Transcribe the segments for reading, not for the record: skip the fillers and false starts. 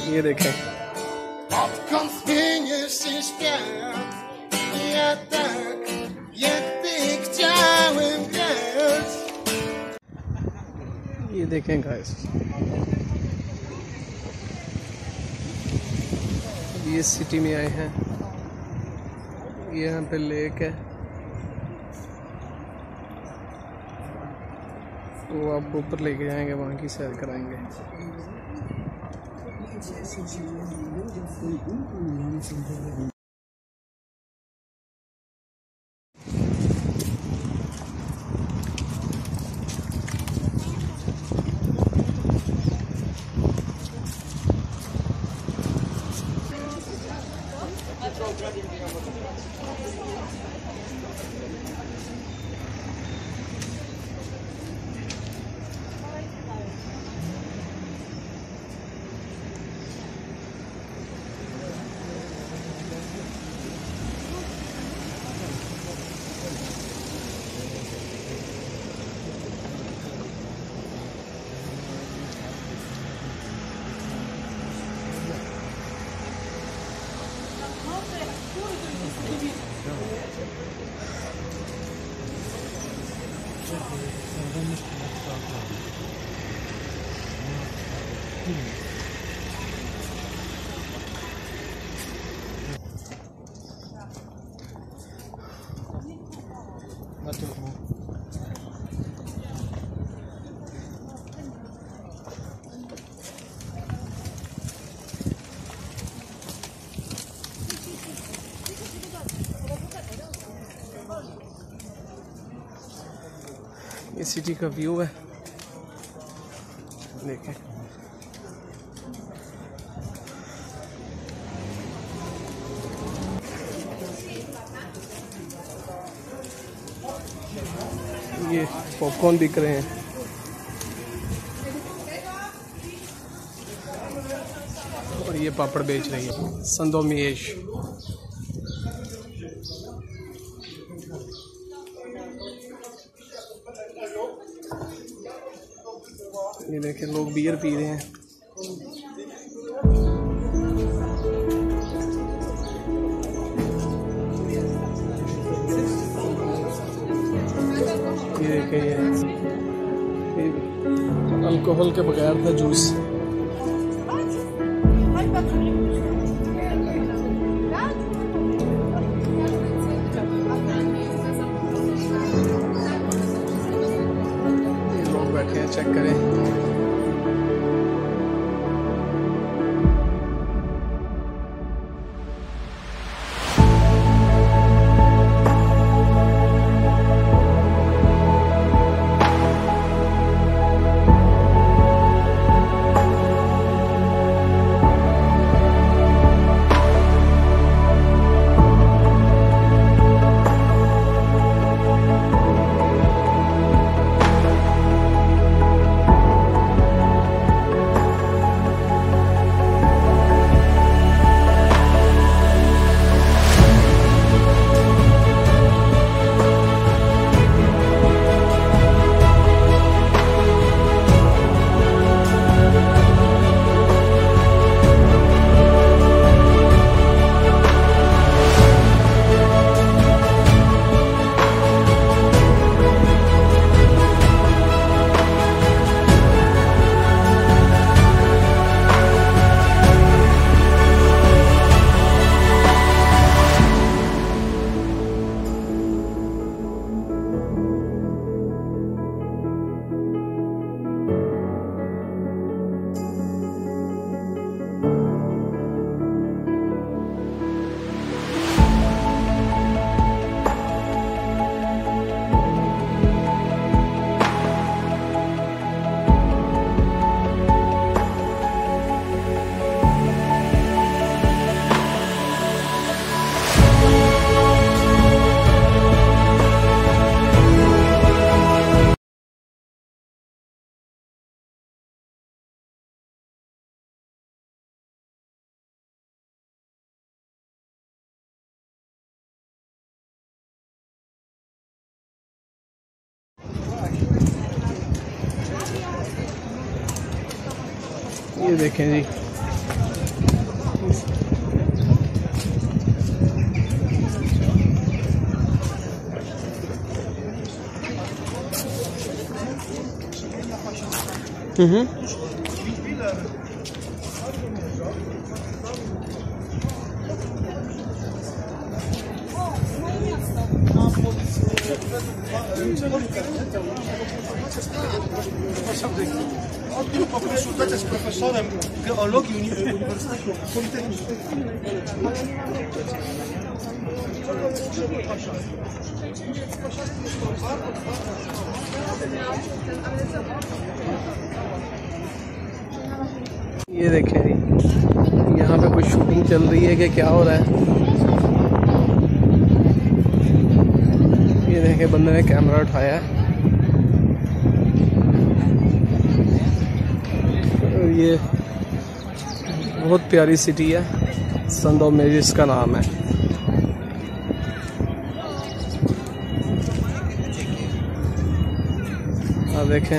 ये देखें, ये देखें गाइस, ये सिटी में आए हैं। ये यहाँ पे लेक है, तो आप ऊपर लेके जाएंगे, वहाँ की सैर कराएंगे। ये सिटी का व्यू है, देखें। ये पॉपकॉर्न बिक रहे हैं। और ये पापड़ बेच रही है संदोमियेश। ये देखें, लोग बियर पी रहे हैं। ये देखें, ये अल्कोहल के बगैर का जूस। ये लोग बैठे हैं, चेक करें। ये देखें जी, Odbył po konsultacjach z profesorem geologii Uniwersytetu Politechnicznego. ये देखें, यहाँ पे कुछ शूटिंग चल रही है कि क्या हो रहा है। ये देखें, बंदे ने कैमरा उठाया है और ये बहुत प्यारी सिटी है, संदो मेरिस का नाम है। आप देखें,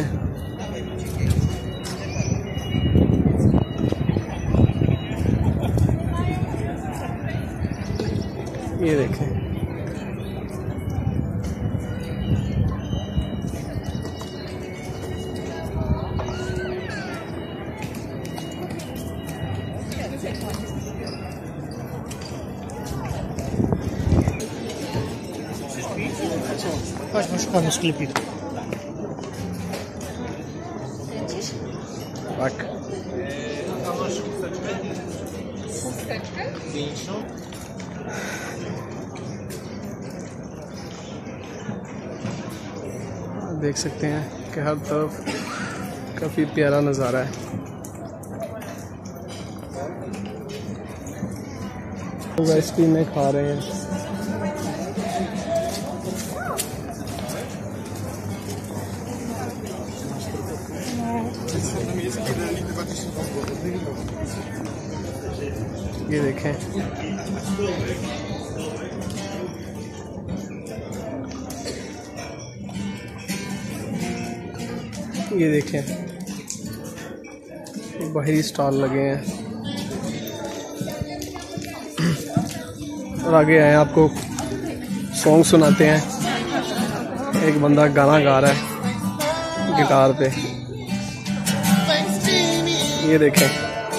ये देखें, Chodź, szukamy sklepiku. tak। देख सकते हैं कि हर तरफ काफ़ी प्यारा नज़ारा है। लोग आइसक्रीम में खा रहे हैं। ये देखें, ये देखें, बाहरी स्टॉल लगे हैं और आगे आए आपको सॉन्ग सुनाते हैं। एक बंदा गाना गा रहा है गिटार पे, ये देखें।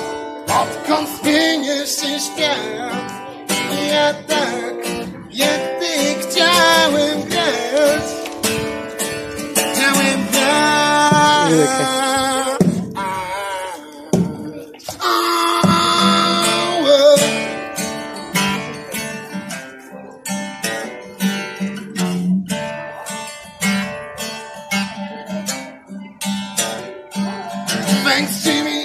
Ja tak, jak ty chciałem grać. Chciałem grać. Thanks, Jimmy.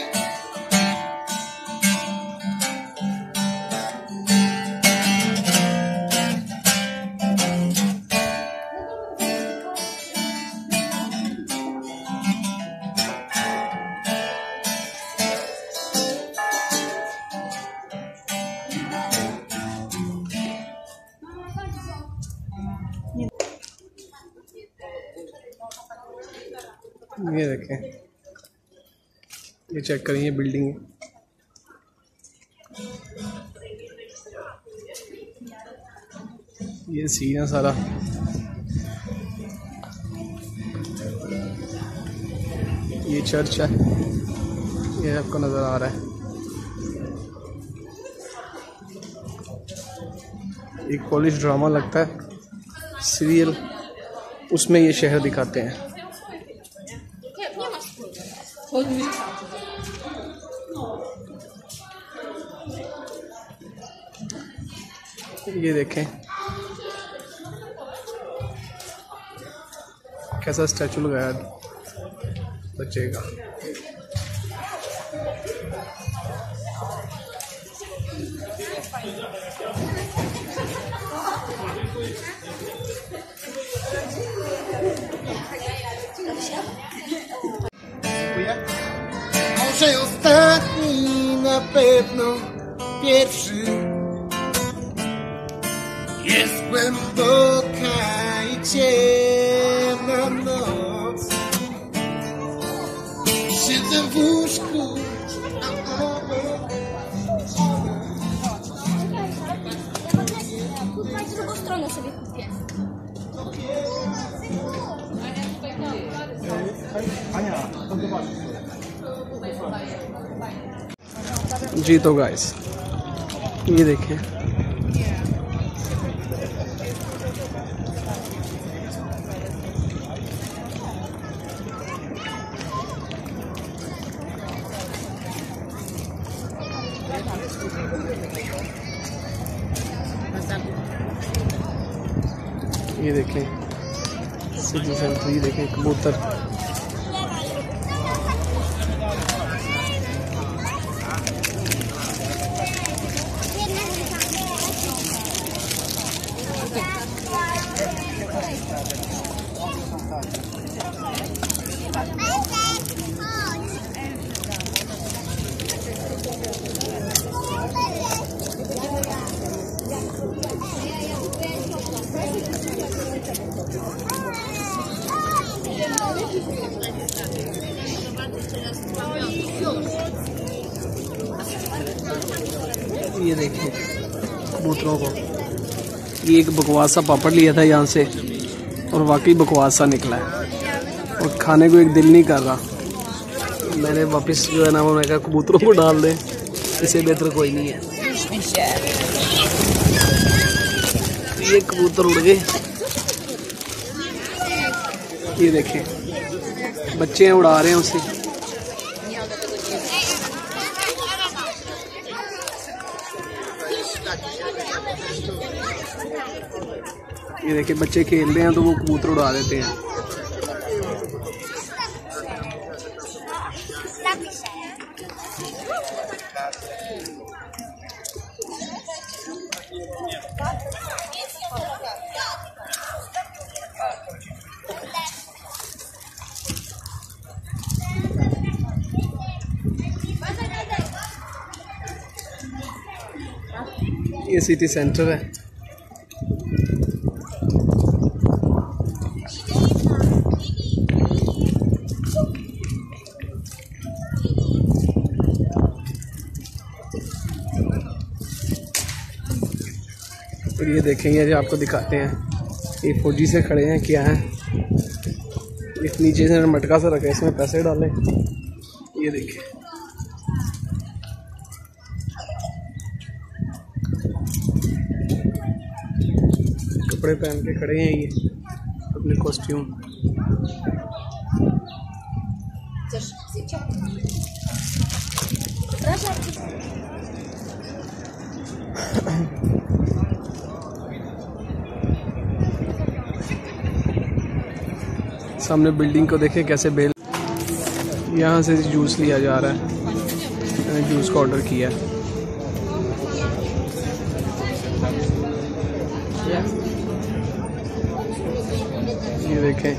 ये देखें, ये चेक करिए बिल्डिंग। ये सीन है सारा। ये चर्च है, ये आपको नज़र आ रहा है। एक पॉलिश ड्रामा लगता है सीरियल, उसमें ये शहर दिखाते हैं। ये देखें कैसा स्टैचू लगाया बच्चे का। Może ostatni, na pewno pierwszy. Jest głęboka i ciemna noc. Siedzę w łóżku, a obok sobie kupię. जी तो गाइस ये देखें, ये देखें सिटी सेंटर, ये देखें कबूतर। ये देखिए कबूतरों को, ये एक बकवास सा पापड़ लिया था यहाँ से और वाकई बकवास सा निकला है और खाने को एक दिल नहीं कर रहा। मैंने वापस जो है ना वो, मैं कहा कबूतरों को डाल दें, इससे बेहतर कोई नहीं है। ये कबूतर उड़ गए, ये देखें बच्चे हैं उड़ा रहे हैं उसे। ये देखिए बच्चे खेल रहे हैं तो वो कबूतर उड़ा देते हैं। ये सिटी सेंटर है। और ये देखेंगे जो आपको दिखाते हैं, ये फौजी से खड़े हैं, क्या है इस नीचे से मटका सा रखा है, इसमें पैसे डाले। ये देखिए कपड़े पहन के खड़े हैं ये अपने कॉस्ट्यूम। सामने बिल्डिंग को देखें कैसे बेल, यहाँ से जूस लिया जा रहा है। मैंने जूस का ऑर्डर किया है। ये देखें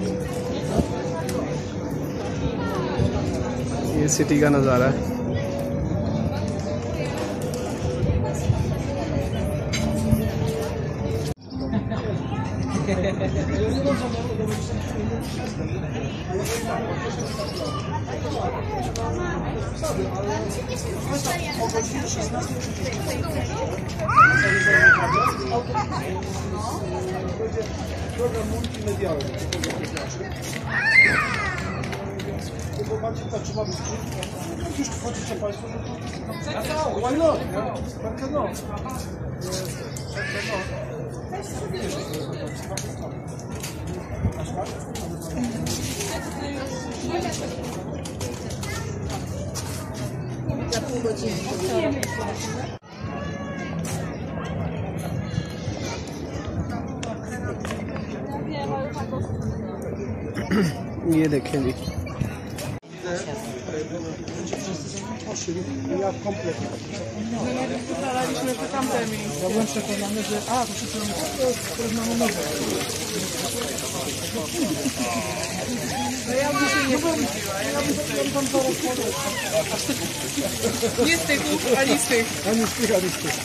ये सिटी का नज़ारा है। Program multimedialny. Bo macie to, trzeba być. Już wchodzicie Państwo, no why not? Why not? Za pół godziny. ये देखें जी, Ja kompletnie. No nie ustalaliśmy, że tamte miejsce. Ja byłem przekonany, że... A, to wszyscy mamy nową. No ja bym się nie pomyśliła. Nie z tych, ani z tych. Ani z tych, ani z tych.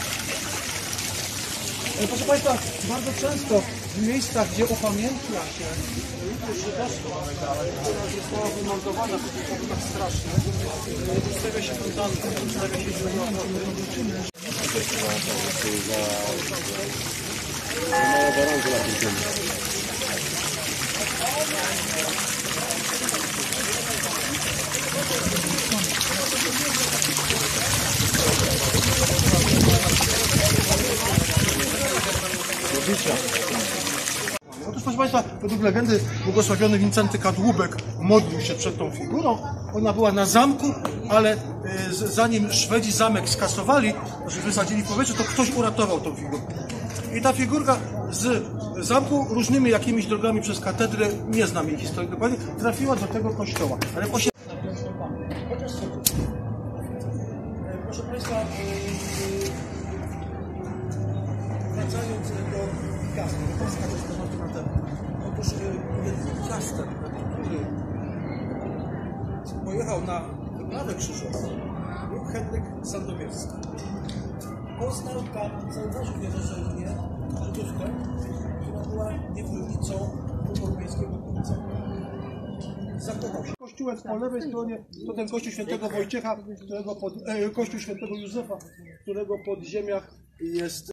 Proszę Państwa, bardzo często w miejscach, gdzie upamiętnia się Żydostwo, która została wymontowana, to jest tak straszne, stawia się fontankę, stawia się Otóż, proszę Państwa, według legendy błogosławiony Wincenty Kadłubek modlił się przed tą figurą. Ona była na zamku, ale zanim Szwedzi zamek skasowali, że wysadzili w powietrze, to ktoś uratował tą figurkę. I ta figurka z zamku różnymi jakimiś drogami przez katedrę, nie znam jej historii dokładnie, trafiła do tego kościoła. Ale w Proszę Państwa, wracając do Picasso, na temat. Otóż Picasso, który pojechał na wyprawę krzyżową, był Henryk Sandomierski. Poznał tam, zauważył niedorzecznie Żydówkę, która była niewolnicą europejskiego kupca. Zakochał się. Kościółem po lewej stronie to ten kościół świętego Wojciecha, kościół świętego Józefa, którego podziemiach jest